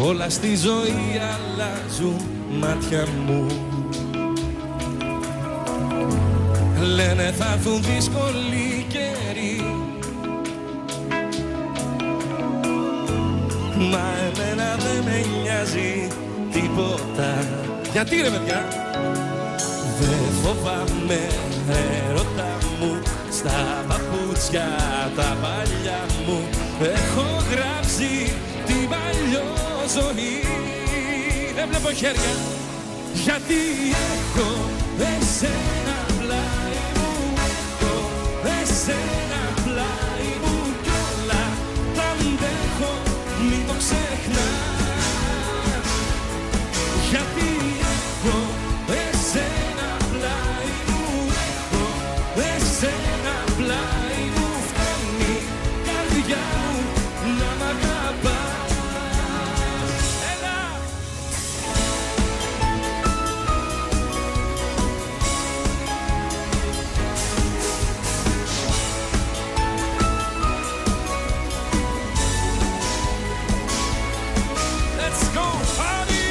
Όλα στη ζωή αλλάζουν μάτια μου. Λένε θα έρθουν δύσκολοι καιροί, μα εμένα δεν με νοιάζει τίποτα. Γιατί ρε παιδιά? Δεν φοβάμαι έρωτα μου, στα παπούτσια τα παλιά μου έχω γράψει την παλιό ζωή. Δεν βλέπω χέρια. Γιατί έχω εσένα πλάι μου, έχω εσένα πλάι μου κι όλα τα αντέχω, μην το ξεχνάς. Γιατί έχω εσένα πλάι μου, έχω εσένα πλάι μου, φτάνει η καρδιά μου να μ' αγαπάς. Έλα! Let's go party!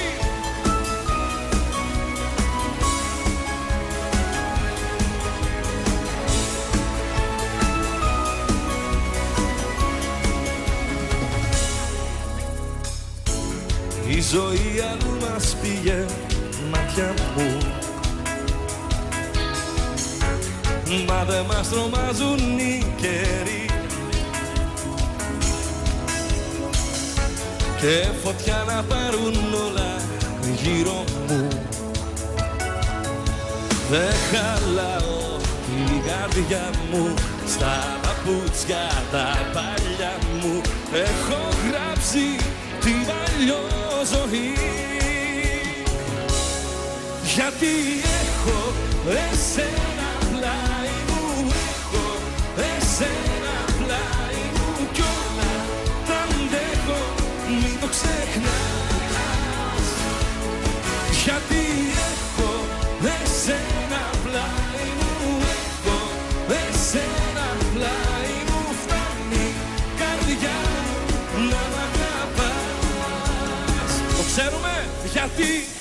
Η ζωή αλλού μας πήγε, μάτια μου, μα δεν μας τρομάζουν οι καιροί. Και φωτιά να πάρουν όλα γύρω μου. Δεν χαλάω την καρδιά μου, στα παπούτσια τα παλιά μου έχω γράψει την παλιό ζωή. Γιατί έχω εσένα πλάι μου, έχω εσένα πλάι μου κι όλα τα αντέχω, μην το ξεχνάς. Γιατί έχω εσένα πλάι μου, έχω εσένα πλάι μου, φτάνει η καρδιά μου να μ' αγαπάς. Το ξέρουμε γιατί.